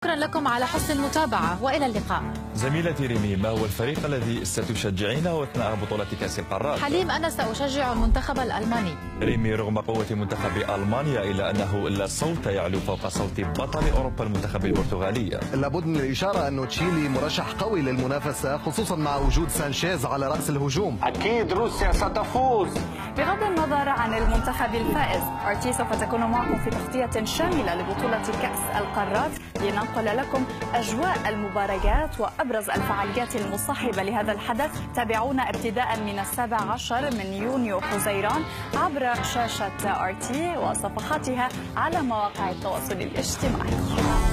شكرا لكم على حسن المتابعة وإلى اللقاء. زميلتي ريمي، ما هو الفريق الذي ستشجعينه أثناء بطولة كأس القارات؟ حليم، أنا سأشجع المنتخب الألماني. ريمي، رغم قوة منتخب ألمانيا إلا أنه لا صوت يعلو فوق صوت بطل أوروبا المنتخب البرتغالي. لابد من الإشارة أن تشيلي مرشح قوي للمنافسة، خصوصا مع وجود سانشيز على رأس الهجوم. أكيد روسيا ستفوز. بغض النظر عن المنتخب الفائز، RT سوف تكون معكم في تغطية شاملة لبطولة كأس القارات لننقل لكم أجواء المباريات وأبرز الفعاليات المصاحبة لهذا الحدث. تابعونا ابتداء من 17 من يونيو حزيران عبر شاشة RT وصفحاتها على مواقع التواصل الاجتماعي.